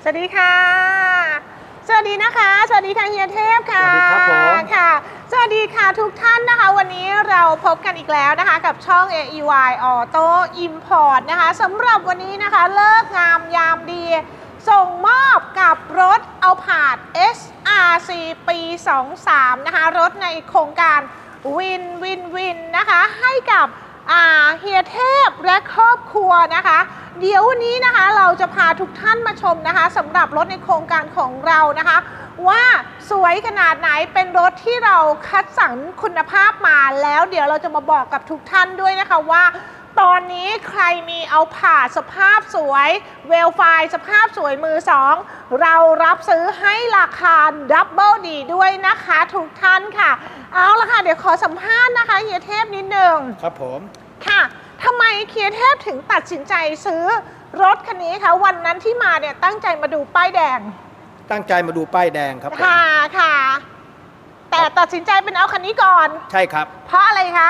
สวัสดีค่ะสวัสดีนะคะสวัสดีค่ะเฮียเทพค่ะสวัสดีครับผมค่ะสวัสดีค่ะทุกท่านนะคะวันนี้เราพบกันอีกแล้วนะคะกับช่อง AEY Auto Import นะคะสำหรับวันนี้นะคะเลิกงามยามดีส่งมอบกับรถเอาผาด SRC ปี 23นะคะรถในโครงการวินวินวินนะคะให้กับเฮียเทพและครอบครัวนะคะเดี๋ยววันนี้นะคะเราจะพาทุกท่านมาชมนะคะสำหรับรถในโครงการของเรานะคะว่าสวยขนาดไหนเป็นรถที่เราคัดสรรคุณภาพมาแล้วเดี๋ยวเราจะมาบอกกับทุกท่านด้วยนะคะว่าตอนนี้ใครมีเอาผ่าสภาพสวยเวลไฟสภาพสวยมือสองเรารับซื้อให้ราคาดับเบิลดีด้วยนะคะทุกท่านค่ะเอาละค่ะเดี๋ยวขอสัมภาษณ์นะคะเฮียเทพนิดนึงครับผมค่ะทำไมเฮียเทพถึงตัดสินใจซื้อรถคันนี้คะวันนั้นที่มาเนี่ยตั้งใจมาดูป้ายแดงตั้งใจมาดูป้ายแดงครับค่ะค่ะแต่ตัดสินใจเป็นเอาคันนี้ก่อนใช่ครับเพราะอะไรคะ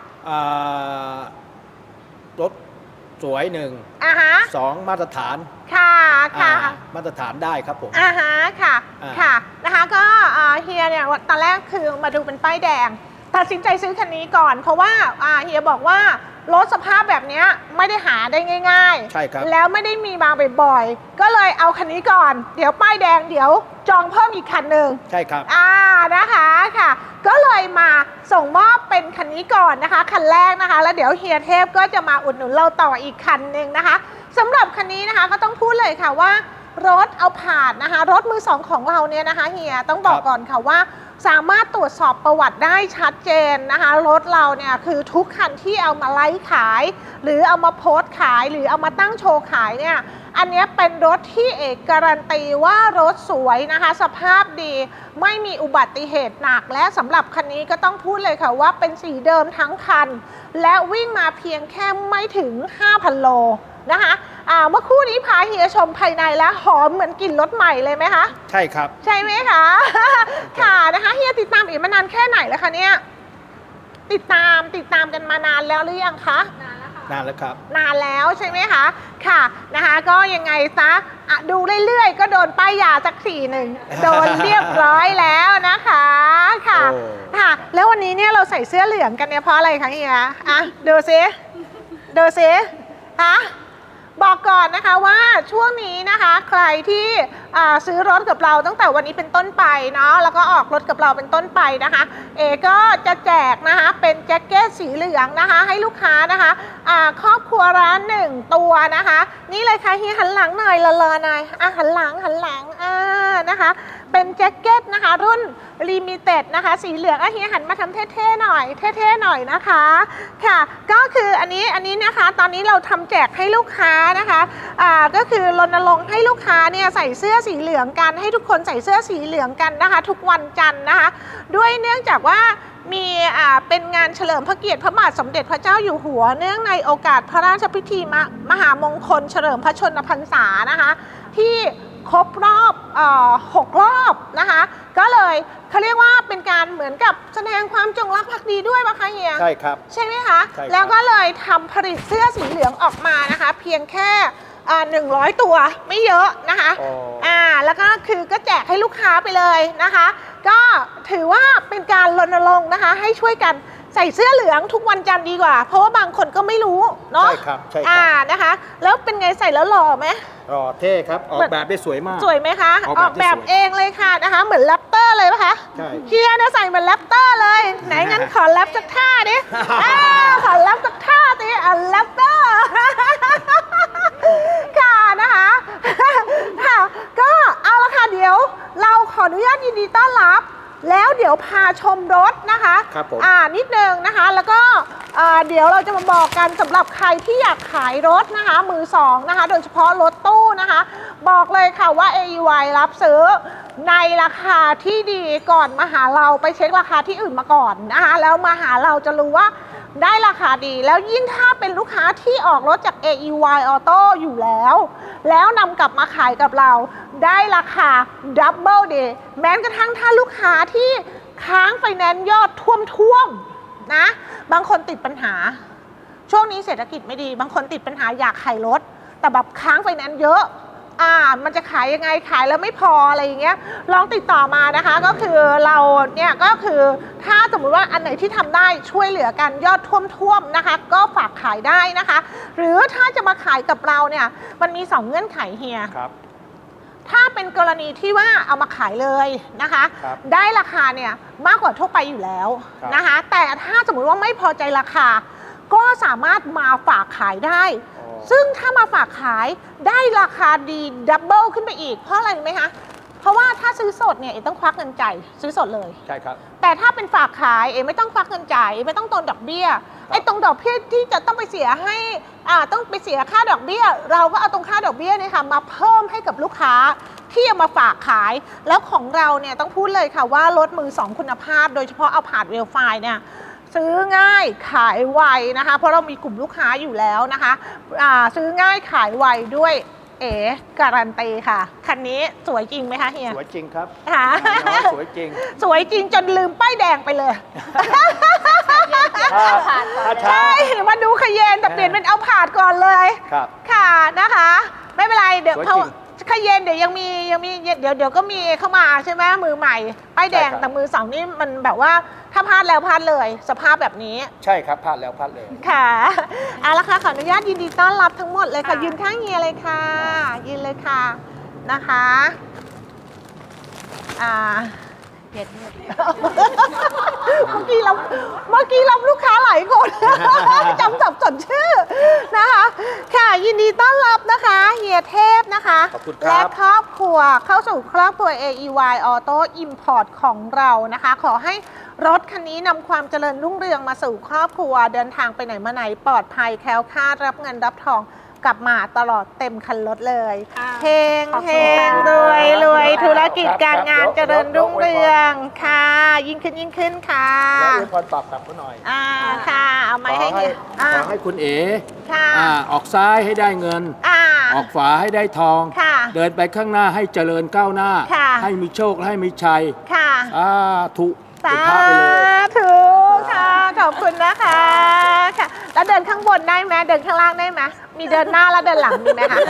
รถสวยหนึ่งสองมาตรฐานค่ะค่ะมาตรฐานได้ครับผมค่ะค่ะนะคะก็เฮียเนี่ยตอนแรกคือมาดูเป็นป้ายแดงตัดสินใจซื้อคันนี้ก่อนเพราะว่าเฮียบอกว่ารถสภาพแบบนี้ไม่ได้หาได้ง่ายๆใช่ครับแล้วไม่ได้มีมาบ่อยๆก็เลยเอาคันนี้ก่อนเดี๋ยวป้ายแดงเดี๋ยวจองเพิ่มอีกคันหนึ่งใช่ครับนะคะค่ะก็เลยมาส่งมอบเป็นคันนี้ก่อนนะคะคันแรกนะคะแล้วเดี๋ยวเฮียเทพก็จะมาอุดหนุนเราต่ออีกคันหนึ่งนะคะสำหรับคันนี้นะคะก็ต้องพูดเลยค่ะว่ารถเอาผ่านนะคะรถมือสองของเราเนี่ยนะคะเฮียต้องบอกก่อนค่ะว่าสามารถตรวจสอบประวัติได้ชัดเจนนะคะรถเราเนี่ยคือทุกคันที่เอามาไลฟ์ขายหรือเอามาโพสต์ขายหรือเอามาตั้งโชว์ขายเนี่ยอันนี้เป็นรถที่เอกการันตีว่ารถสวยนะคะสภาพดีไม่มีอุบัติเหตุหนักและสำหรับคันนี้ก็ต้องพูดเลยค่ะว่าเป็นสีเดิมทั้งคันและวิ่งมาเพียงแค่ไม่ถึง 5,000 โลนะคะเมื่อคู่นี้พาเฮียชมภายในแล้วหอมเหมือนกลิ่นรถใหม่เลยไหมคะใช่ครับใช่ไหมคะค่ะนะคะเฮียติดตามอีกมานานแค่ไหนแล้วคะเนี่ยติดตามกันมานานแล้วหรือยังคะนานแล้วครับนานแล้วใช่ไหมคะค่ะนะคะก็ยังไงซะดูเรื่อยๆก็โดนป้ายยาสักทีหนึ่งโดนเรียบร้อยแล้วนะคะค่ะแล้ววันนี้เนี่ยเราใส่เสื้อเหลืองกันเนี่ยเพราะอะไรคะเฮียดูซิบอกก่อนนะคะว่าช่วงนี้นะคะใครที่ซื้อรถกับเราตั้งแต่วันนี้เป็นต้นไปเนาะแล้วก็ออกรถกับเราเป็นต้นไปนะคะก็จะแจกนะคะเป็นแจ็คเก็ตสีเหลืองนะคะให้ลูกค้านะคะครอบครัวร้าน1ตัวนะคะนี่เลยค่ะเฮียหันหลังหน่อยละหน่อยหันหลังนะคะเป็นแจ็คเก็ตนะคะรุ่นลิมิเต็ดนะคะสีเหลืองเฮียหันมาทำเท่ๆหน่อยนะคะค่ะก็คืออันนี้นะคะตอนนี้เราทำแจกให้ลูกค้านะคะก็คือรณรงค์ให้ลูกค้าเนี่ยใส่เสื้อสีเหลืองกันให้ทุกคนใส่เสื้อสีเหลืองกันนะคะทุกวันจันทร์นะคะด้วยเนื่องจากว่ามีเป็นงานเฉลิมพระเกียรติพระบาทสมเด็จพระเจ้าอยู่หัวเนื่องในโอกาสพระราชพิธีมหามงคลเฉลิมพระชนมพรรษานะคะที่ครบรอบ6 รอบนะคะก็เลยเขาเรียกว่าเป็นการเหมือนกับแสดงความจงรักภักดีด้วยป่ะคะเฮียใช่ครับใช่ไหมคะแล้วก็เลยทำผลิตเสื้อสีเหลืองออกมานะคะเพียงแค่100 ตัวไม่เยอะนะคะแล้วก็คือก็แจกให้ลูกค้าไปเลยนะคะก็ถือว่าเป็นการรณรงค์นะคะให้ช่วยกันใส่เสื้อเหลืองทุกวันจันทร์ดีกว่าเพราะว่าบางคนก็ไม่รู้เนาะใช่ครับนะคะแล้วเป็นไงใส่แล้วหล่อไหมหล่อเท่ครับออกแบบได้สวยมากสวยไหมคะออกแบบเองเลยค่ะนะคะเหมือนแรปเตอร์เลยป่ะคะใช่เฮียนะใส่เหมือนแรปเตอร์เลยไหนงั้นขอแรปสักท่าดิขอแรปสักท่าดิแรปเตอร์ค่ะนะคะค่ะก็เอาละค่ะเดี๋ยวเราขออนุญาตยินดีต้อนรับแล้วเดี๋ยวพาชมรถนะคะครับผมนิดนึงนะคะแล้วก็เดี๋ยวเราจะมาบอกกันสำหรับใครที่อยากขายรถนะคะมือสองนะคะโดยเฉพาะรถตู้นะคะบอกเลยค่ะว่า AEY รับซื้อในราคาที่ดีก่อนมาหาเราไปเช็คราคาที่อื่นมาก่อนนะคะแล้วมาหาเราจะรู้ว่าได้ราคาดีแล้วยิ่งถ้าเป็นลูกค้าที่ออกรถจาก AEY Auto อยู่แล้วนำกลับมาขายกับเราได้ราคาดับเบิลเดย์แม้กระทั่งถ้าลูกค้าที่ค้างไฟแนนซ์ยอดท่วมนะบางคนติดปัญหาช่วงนี้เศรษฐกิจไม่ดีบางคนติดปัญหาอยากขายรถแต่แบบค้างไฟแนนซ์เยอะมันจะขายยังไงขายแล้วไม่พออะไรอย่างเงี้ยลองติดต่อมานะคะก็คือเราเนี่ยก็คือถ้าสมมุติว่าอันไหนที่ทำได้ช่วยเหลือกันยอดท่วมๆนะคะก็ฝากขายได้นะคะหรือถ้าจะมาขายกับเราเนี่ยมันมี2เงื่อนไขเฮียครับถ้าเป็นกรณีที่ว่าเอามาขายเลยนะคะได้ราคาเนี่ยมากกว่าทั่วไปอยู่แล้วนะคะแต่ถ้าสมมุติว่าไม่พอใจราคาก็สามารถมาฝากขายได้ซึ่งถ้ามาฝากขายได้ราคาดีดับเบิลขึ้นไปอีกเพราะอะไรไหมคะเพราะว่าถ้าซื้อสดเนี่ยเอต้องควักเงินจ่ายซื้อสดเลยใช่ครับแต่ถ้าเป็นฝากขายเอไม่ต้องควักเงินจ่ายไม่ต้องต้นดอกเบี้ยไอ้ตรงดอกเบี้ยที่จะต้องไปเสียให้ต้องไปเสียค่าดอกเบี้ยเราก็เอาตรงค่าดอกเบี้ยเนี่ยค่ะมาเพิ่มให้กับลูกค้าที่เอามาฝากขายแล้วของเราเนี่ยต้องพูดเลยค่ะว่ารถมือ2คุณภาพโดยเฉพาะเอาผาดเวลไฟเนี่ยซื้อง่ายขายไวนะคะเพราะเรามีกลุ่มลูกค้าอยู่แล้วนะคะซื้อง่ายขายไวด้วยการันตีค่ะคันนี้สวยจริงไหมคะเฮียสวยจริงครับสวยจริงสวยจริงจนลืมป้ายแดงไปเลยใช่มาดูขยเยนแต่เปลี่ยนเป็นเอาผาดก่อนเลยครับค่ะนะคะไม่เป็นไรเดี๋ยวเขาขยเยนเดี๋ยวยังมีเดี๋ยวก็มีเข้ามาใช่ไหมมือใหม่ป้ายแดงแต่มือ2นี่มันแบบว่าถ้าพลาดแล้วพลาดเลยสภาพแบบนี้ใช่ครับพลาดแล้วพลาดเลยค่ะเอาละค่ะขออนุญาตยินดีต้อนรับทั้งหมดเลยค่ะยืนข้างเฮียเลยค่ะยืนเลยค่ะนะคะเมื่อกี้รับลูกค้าหลายคนจำสับสนชื่อนะคะค่ะยินดีต้อนรับนะคะเฮียเทพนะคะและครอบครัวเข้าสู่ครอบครัว AEY Auto Import ของเรานะคะขอให้รถคันนี้นำความเจริญรุ่งเรืองมาสู่ครอบครัวเดินทางไปไหนมาไหนปลอดภัยแคล้วคลาดรับเงินรับทองกลับมาตลอดเต็มคันรถเลยเฮงรวยธุรกิจการงานเจริญรุ่งเรืองค่ะยิ่งขึ้นค่ะแล้วพรตอบกลับเขาหน่อยค่ะเอาไม้ให้ขอให้คุณเอ๋ออกซ้ายให้ได้เงินออกขวาให้ได้ทองเดินไปข้างหน้าให้เจริญก้าวหน้าให้มีโชคและให้มีชัยถูกสาธุค่ะขอบคุณนะคะค่ะแล้วเดินข้างบนได้ไหมเดินข้างล่างได้ไหมมีเดินหน้าแล้วเดินหลังมีไหมคะ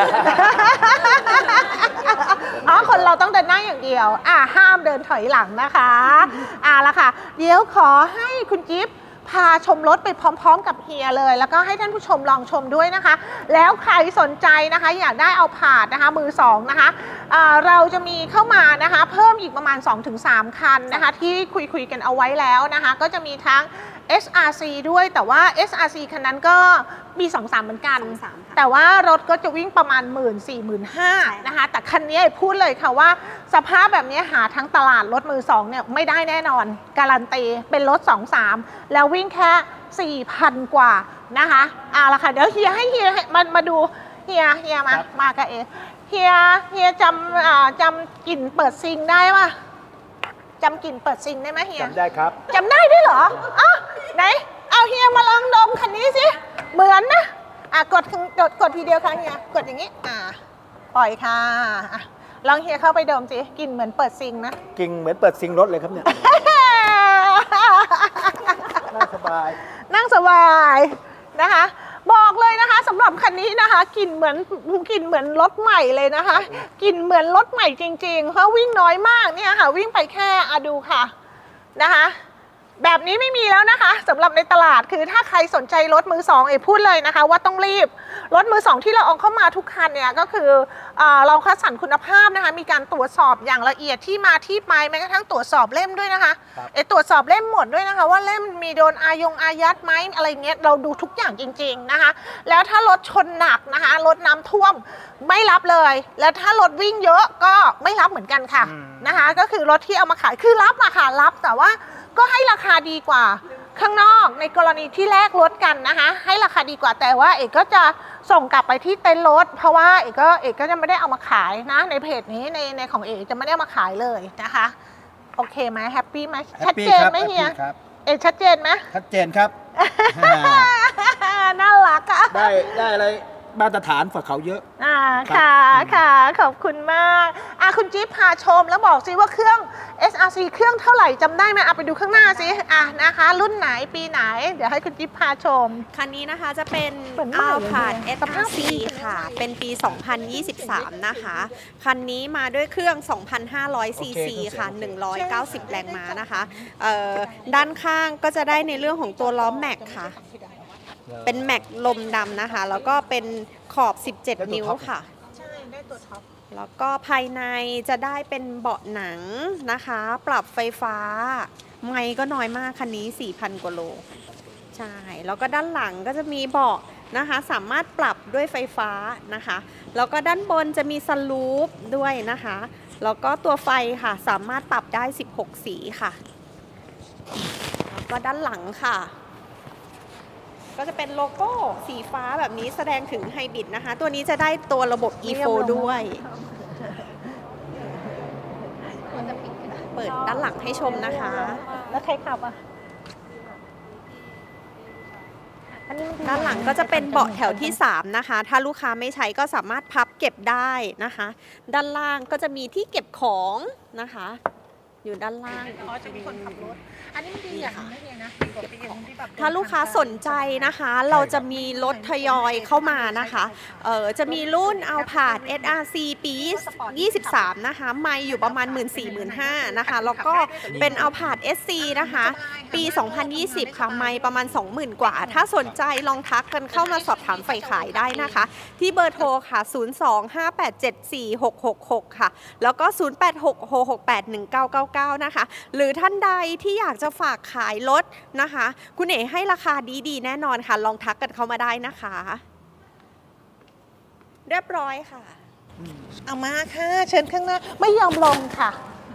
คนเราต้องเดินหน้าอย่างเดียวห้ามเดินถอยหลังนะคะละค่ะเดี๋ยวขอให้คุณจิ๊บพาชมรถไปพร้อมๆกับเฮียเลยแล้วก็ให้ท่านผู้ชมลองชมด้วยนะคะแล้วใครสนใจนะคะอยากได้เอาผาดนะคะมือ2นะคะเราจะมีเข้ามานะคะเพิ่มอีกประมาณ 2-3 คันนะคะที่คุยกันเอาไว้แล้วนะคะก็จะมีทั้ง SRC ด้วยแต่ว่า SRC คันนั้นก็มี 2-3 เหมือนกันแต่ว่ารถก็จะวิ่งประมาณ 14,000-15,000 นะคะแต่คันนี้พูดเลยค่ะว่าสภาพแบบนี้หาทั้งตลาดรถมือ2เนี่ยไม่ได้แน่นอนการันตีเป็นรถ 2-3 แล้ววิ่งแค่ 4,000 กว่านะคะละค่ะเดี๋ยวเฮียให้เฮียมาดูเฮียมากับเฮียจำกลิ่นเปิดซิงได้ป่ะจำกลิ่นเปิดซิงได้ไหมเฮียจำได้ครับจำได้ด้วยเหรอไหนเอาเฮียมาลองดมคันนี้สิเหมือนนะกดทีเดียวค่ะเฮียกดอย่างนี้ปล่อยค่ะลองเฮียเข้าไปดมสิกลิ่นเหมือนเปิดซิงนะกลิ่นเหมือนเปิดซิงรถเลยครับเนี่ยนั่งสบายนะคะบอกเลยนะคะสำหรับคันนี้นะคะกลิ่นเหมือนรถใหม่เลยนะคะกลิ่นเหมือนรถใหม่จริงๆเพราะวิ่งน้อยมากเนี่ยค่ะวิ่งไปแค่ดูค่ะนะคะแบบนี้ไม่มีแล้วนะคะสำหรับในตลาดคือถ้าใครสนใจรถมือ2พูดเลยนะคะว่าต้องรีบรถมือ2ที่เราเอาเข้ามาทุกคันเนี่ยก็คือเราคัดสรรคุณภาพนะคะมีการตรวจสอบอย่างละเอียดที่มาที่ไปแม้กระทั่งตรวจสอบเล่มด้วยนะคะตรวจสอบเล่มหมดด้วยนะคะว่าเล่มมีโดนอายัดไหมอะไรเงี้ยเราดูทุกอย่างจริงๆนะคะแล้วถ้ารถชนหนักนะคะรถน้ำท่วมไม่รับเลยแล้วถ้ารถวิ่งเยอะก็ไม่รับเหมือนกันค่ะนะคะก็คือรถที่เอามาขายคือรับค่ะรับแต่ว่าก็ให้ราคาดีกว่าข้างนอกในกรณีที่แลกรถกันนะคะให้ราคาดีกว่าแต่ว่าเอกก็จะส่งกลับไปที่เต็นท์รถเพราะว่าเอกก็จะไม่ได้เอามาขายนะในเพจนี้ในของเอกจะไม่ได้เอามาขายเลยนะคะโอเคไหมแฮปปี้ไหมชัดเจนไหมเฮียชัดเจนไหมชัดเจนครับน่ารักอะได้อะไรมาตรฐานกว่าเขาเยอะค่ะค่ะขอบคุณมากคุณจิ๊บพาชมแล้วบอกซิว่าเครื่อง SRC เครื่องเท่าไหร่จำได้ไหมไปดูข้างหน้าซินะคะรุ่นไหนปีไหนเดี๋ยวให้คุณจิ๊บพาชมคันนี้นะคะจะเป็น Alphard SRC ค่ะเป็นปี 2023 นะคะคันนี้มาด้วยเครื่อง 2,500 ซีซีค่ะ190 แรงม้านะคะด้านข้างก็จะได้ในเรื่องของตัวล้อแม็กค่ะเป็นแม็กลมดำนะคะแล้วก็เป็นขอบ 17 นิ้วค่ะใช่ได้ตัวท็อปแล้วก็ภายในจะได้เป็นเบาะหนังนะคะปรับไฟฟ้าไมค์ก็น้อยมากคันนี้ 4,000 กว่าโลใช่แล้วก็ด้านหลังก็จะมีเบาะนะคะสามารถปรับด้วยไฟฟ้านะคะแล้วก็ด้านบนจะมีซันรูฟด้วยนะคะแล้วก็ตัวไฟค่ะสามารถปรับได้16 สีค่ะแล้วก็ด้านหลังค่ะก็จะเป็นโลโก้สีฟ้าแบบนี้แสดงถึงไฮบริดนะคะตัวนี้จะได้ตัวระบบ E4 ด้วยเปิดด้านหลังให้ชมนะคะแล้วใครขับด้านหลังก็จะเป็นเบาะแถวที่3นะคะถ้าลูกค้าไม่ใช้ก็สามารถพับเก็บได้นะคะด้านล่างก็จะมีที่เก็บของนะคะอยู่ด้านล่างจะมีคนขับรถอันนี้ดีอย่างนี้นะถ้าลูกค้าสนใจนะคะเราจะมีรถทยอยเข้ามานะคะจะมีรุ่น Alphard SRC ปี 23นะคะไมล์อยู่ประมาณ 14,500 นะคะแล้วก็เป็น Alphard SC นะคะปี 2020 ค่ะไมล์ประมาณ 20,000 กว่าถ้าสนใจลองทักกันเข้ามาสอบถามฝ่ายขายได้นะคะที่เบอร์โทรค่ะ 025874666 ค่ะแล้วก็ 0866681999 นะคะหรือท่านใดที่อยากจะฝากขายรถนะคะคุณเอ๋ให้ราคาดีแน่นอนค่ะลองทักกันเข้ามาได้นะคะเรียบร้อยค่ะเอามาค่ะเชิญข้างหน้าไม่ยอมลงค่ะ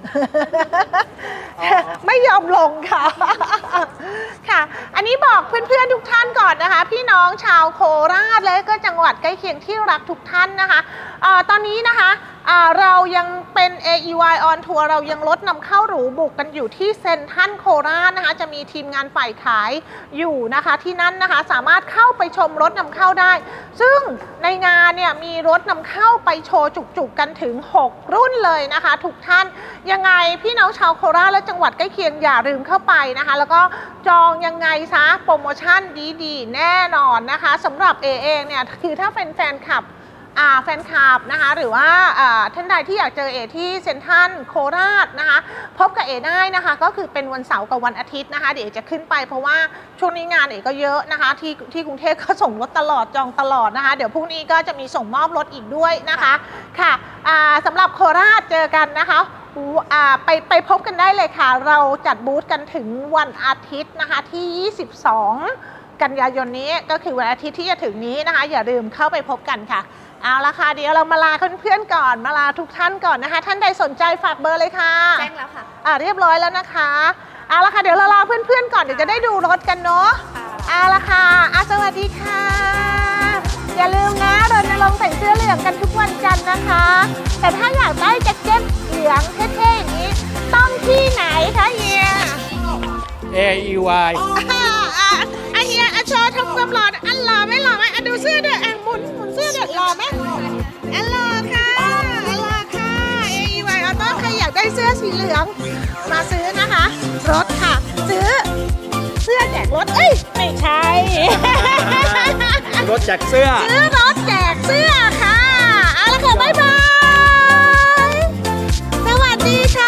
ไม่ยอมลงค่ะค่ะอันนี้บอกเพื่อนๆทุกท่านก่อนนะคะพี่น้องชาวโคราชและก็จังหวัดใกล้เคียงที่รักทุกท่านนะคะตอนนี้นะคะเรายังเป็น AEY on Tour เรายังลดนำเข้าหรูบุกกันอยู่ที่เซ็นทรัลโคราชนะคะจะมีทีมงานฝ่ายขายอยู่นะคะที่นั่นนะคะสามารถเข้าไปชมรถนำเข้าได้ซึ่งในงานเนี่ยมีรถนำเข้าไปโชว์จุกๆกันถึง6รุ่นเลยนะคะทุกท่านยังไงพี่น้องชาวโคราชและจังหวัดใกล้เคียงอย่าลืมเข้าไปนะคะแล้วก็จองยังไงซะโปรโมชั่นดีๆแน่นอนนะคะสำหรับเองเนี่ยคือถ้าเป็นแฟนคลับนะคะหรือว่าท่านใดที่อยากเจอที่เซ็นทรัลโคราชนะคะพบกับได้นะคะก็คือเป็นวันเสาร์กับวันอาทิตย์นะคะเดี๋ยวจะขึ้นไปเพราะว่าช่วงนี้งานก็เยอะนะคะที่กรุงเทพก็ส่งรถตลอดจองตลอดนะคะเดี๋ยวพรุ่งนี้ก็จะมีส่งมอบรถอีกด้วยนะคะค่ะสำหรับโคราชเจอกันนะคะไปพบกันได้เลยค่ะเราจัดบูธกันถึงวันอาทิตย์นะคะที่22กันยายนนี้ก็คือวันอาทิตย์ที่จะถึงนี้นะคะอย่าลืมเข้าไปพบกันค่ะเอาละค่ะเดี๋ยวเรามาลาเพื่อนๆก่อนมาลาทุกท่านก่อนนะคะท่านใดสนใจฝากเบอร์เลยค่ะแจ้งแล้วค่ะเรียบร้อยแล้วนะคะเอาละค่ะเดี๋ยวเราลาเพื่อนๆก่อนเดี๋ยวจะได้ดูรถกันเนาะเอาละค่ะสวัสดีค่ะอย่าลืมนะรณรงค์ใส่เสื้อเหลืองกันทุกวันจันทร์นะคะแต่ถ้าอยากได้แจ็คเก็ตเหลืองเท่ๆอย่างนี้ต้องที่ไหนคะเฮีย AEY เฮียโชว์ทำความหล่ออันหล่อไหมดูเสื้อด้วยหมุนเสื้อด้วยหล่อไหมอันหล่อค่ะAEY Auto ใครอยากได้เสื้อสีเหลืองมาซื้อนะคะรถค่ะซื้อเสื้อแจกรถไม่ใช่รถแจกเสื้อซื้อรถแจกเสื้อค่ะเอาละค่ะบ๊ายบายสวัสดีค่ะ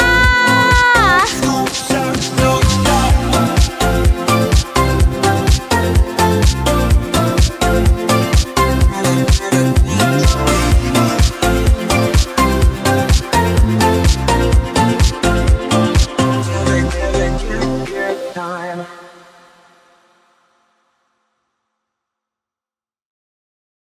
time.